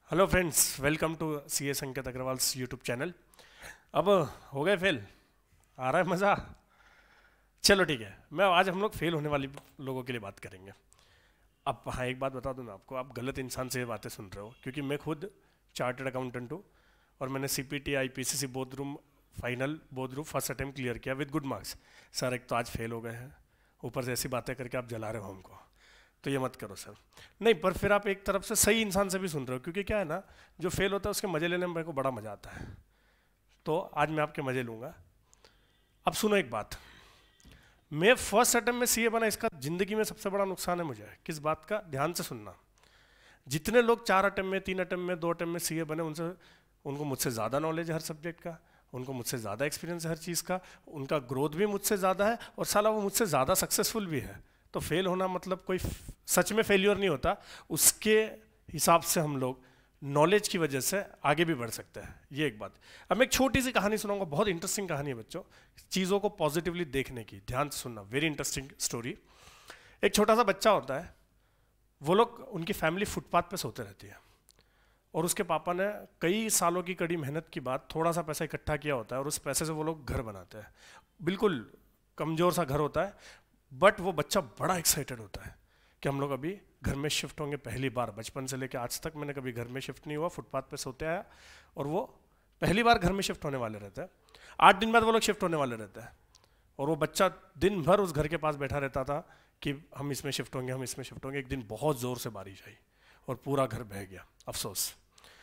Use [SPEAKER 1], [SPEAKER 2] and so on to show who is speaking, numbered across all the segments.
[SPEAKER 1] Hello friends, welcome to C Sanket Agrawal YouTube channel. अब हो गए फेल, आ रहा है मज़ा। चलो ठीक है, मैं आज हम लोग फेल होने वाली लोगों के लिए बात करेंगे। अब हाँ, एक बात बता दूं मैं आपको, आप गलत इंसान से ये बातें सुन रहे हो, क्योंकि मैं खुद चार्टर्ड अकाउंटेंट हूँ और मैंने CPT IPCC board room final board room first attempt clear किया विद गुड मार्क्स। सर एक तो आज फेल हो गए हैं, ऊपर से ऐसी बातें करके आप जला रहे हो हमको, तो ये मत करो सर। नहीं, पर फिर आप एक तरफ से सही इंसान से भी सुन रहे हो, क्योंकि क्या है ना, जो फेल होता है उसके मजे लेने में मेरे को बड़ा मजा आता है। तो आज मैं आपके मजे लूंगा। अब सुनो एक बात, मैं फर्स्ट अटेम्प्ट में CA बना, इसका जिंदगी में सबसे बड़ा नुकसान है मुझे। किस बात का? ध्यान से सुनना। जितने लोग 4 अटेम्प्ट में, 3 अटेम्प्ट में, 2 अटेम्प्ट में CA बने, उनको मुझसे ज़्यादा नॉलेज है हर सब्जेक्ट का, उनको मुझसे ज़्यादा एक्सपीरियंस है हर चीज़ का, उनका ग्रोथ भी मुझसे ज़्यादा है और साला वो मुझसे ज़्यादा सक्सेसफुल भी है। तो फेल होना मतलब कोई सच में फेल्योर नहीं होता। उसके हिसाब से हम लोग नॉलेज की वजह से आगे भी बढ़ सकते हैं। ये एक बात। अब मैं एक छोटी सी कहानी सुनाऊंगा, बहुत इंटरेस्टिंग कहानी है बच्चों, चीज़ों को पॉजिटिवली देखने की। ध्यान से सुनना, वेरी इंटरेस्टिंग स्टोरी। एक छोटा सा बच्चा होता है, वो लोग, उनकी फैमिली फुटपाथ पे सोते रहती है और उसके पापा ने कई सालों की कड़ी मेहनत के बाद थोड़ा सा पैसा इकट्ठा किया होता है और उस पैसे से वो लोग घर बनाते हैं। बिल्कुल कमज़ोर सा घर होता है, बट वो बच्चा बड़ा एक्साइटेड होता है कि हम लोग अभी घर में शिफ्ट होंगे पहली बार। बचपन से लेकर आज तक मैंने कभी घर में शिफ्ट नहीं हुआ, फुटपाथ पे सोते आया और वो पहली बार घर में शिफ्ट होने वाले रहते हैं। 8 दिन बाद वो लोग शिफ्ट होने वाले रहते हैं और वो बच्चा दिन भर उस घर के पास बैठा रहता था कि हम इसमें शिफ्ट होंगे, हम इसमें शिफ्ट होंगे। एक दिन बहुत ज़ोर से बारिश आई और पूरा घर बह गया, अफसोस।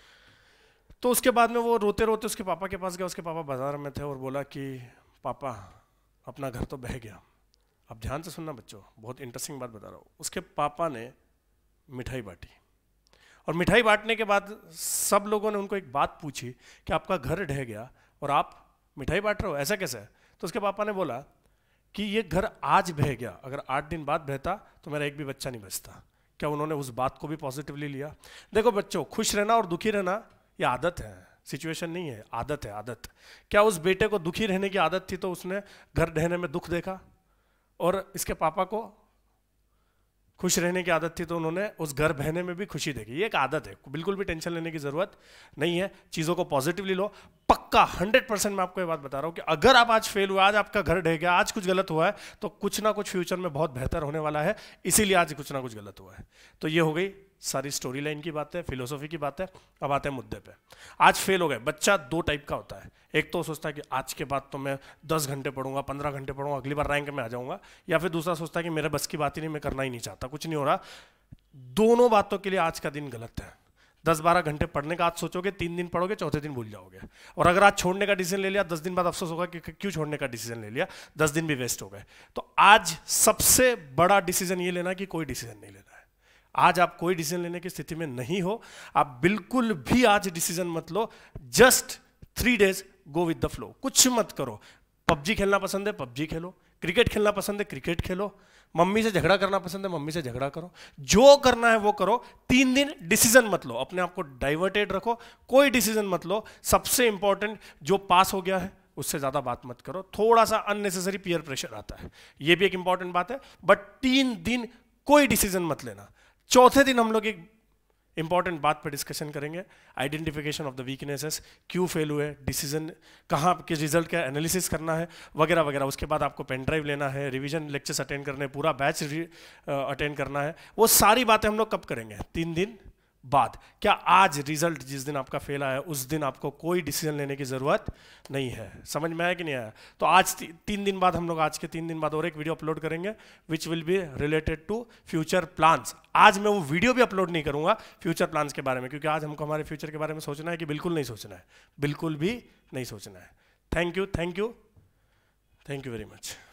[SPEAKER 1] तो उसके बाद में वो रोते रोते उसके पापा के पास गया। उसके पापा बाजार में थे और बोला कि पापा, अपना घर तो बह गया। अब ध्यान से सुनना बच्चों, बहुत इंटरेस्टिंग बात बता रहा हूँ। उसके पापा ने मिठाई बांटी और मिठाई बांटने के बाद सब लोगों ने उनको एक बात पूछी कि आपका घर ढह गया और आप मिठाई बांट रहे हो, ऐसा कैसे? तो उसके पापा ने बोला कि ये घर आज बह गया, अगर 8 दिन बाद बहता तो मेरा एक भी बच्चा नहीं बचता। क्या उन्होंने उस बात को भी पॉजिटिवली लिया? देखो बच्चों, खुश रहना और दुखी रहना ये आदत है, सिचुएशन नहीं है, आदत है, आदत। क्या उस बेटे को दुखी रहने की आदत थी तो उसने घर ढहने में दुख देखा, और इसके पापा को खुश रहने की आदत थी तो उन्होंने उस घर बहने में भी खुशी देखी। ये एक आदत है, बिल्कुल भी टेंशन लेने की जरूरत नहीं है। चीज़ों को पॉजिटिवली लो। पक्का 100% मैं आपको ये बात बता रहा हूँ कि अगर आप आज फेल हुआ, आज आपका घर ढह गया, आज कुछ गलत हुआ है, तो कुछ ना कुछ फ्यूचर में बहुत बेहतर होने वाला है। इसीलिए आज कुछ ना कुछ गलत हुआ है। तो ये हो गई सारी स्टोरी लाइन की बात है, फिलोसॉफी की बात है। अब आते हैं मुद्दे पे। आज फेल हो गए। बच्चा 2 टाइप का होता है। एक तो सोचता है कि आज के बाद तो मैं 10 घंटे पढ़ूंगा, 15 घंटे पढ़ूंगा, अगली बार रैंक में आ जाऊंगा। या फिर दूसरा सोचता है कि मेरे बस की बात ही नहीं, मैं करना ही नहीं चाहता, कुछ नहीं हो रहा। दोनों बातों के लिए आज का दिन गलत है। 10-12 घंटे पढ़ने का आज सोचोगे, 3 दिन पढ़ोगे, चौथे दिन भूल जाओगे। और अगर आज छोड़ने का डिसीजन ले लिया, 10 दिन बाद अफसोस होगा कि क्यों छोड़ने का डिसीजन ले लिया, 10 दिन भी वेस्ट हो गए। तो आज सबसे बड़ा डिसीजन ये लेना कि कोई डिसीजन नहीं लेना है। आज आप कोई डिसीजन लेने की स्थिति में नहीं हो। आप बिल्कुल भी आज डिसीजन मत लो। Just 3 days go with the flow, कुछ मत करो। पबजी खेलना पसंद है, पबजी खेलो। क्रिकेट खेलना पसंद है, क्रिकेट खेलो। मम्मी से झगड़ा करना पसंद है, मम्मी से झगड़ा करो। जो करना है वो करो। 3 दिन डिसीजन मत लो, अपने आप को डाइवर्टेड रखो, कोई डिसीजन मत लो। सबसे इंपॉर्टेंट, जो पास हो गया है उससे ज्यादा बात मत करो। थोड़ा सा अननेसेसरी पीयर प्रेशर आता है, ये भी एक इंपॉर्टेंट बात है। बट 3 दिन कोई डिसीजन मत लेना। चौथे दिन हम लोग एक इंपॉर्टेंट बात पर डिस्कशन करेंगे, आइडेंटिफिकेशन ऑफ द वीकनेसेस। क्यों फेल हुए, डिसीजन कहाँ के रिजल्ट का एनालिसिस करना है, वगैरह वगैरह। उसके बाद आपको पेन ड्राइव लेना है, रिवीजन लेक्चर्स अटेंड करने हैं, पूरा बैच अटेंड करना है। वो सारी बातें हम लोग कब करेंगे? 3 दिन बाद। क्या आज रिजल्ट जिस दिन आपका फेल आया उस दिन आपको कोई डिसीजन लेने की जरूरत नहीं है? समझ में आया कि नहीं आया? तो आज 3 दिन बाद हम लोग, आज के 3 दिन बाद और एक वीडियो अपलोड करेंगे which will be related to future plans. आज मैं वो वीडियो भी अपलोड नहीं करूंगा फ्यूचर प्लान्स के बारे में, क्योंकि आज हमको हमारे फ्यूचर के बारे में सोचना है कि बिल्कुल नहीं सोचना है, बिल्कुल भी नहीं सोचना है। Thank you, thank you, thank you very much.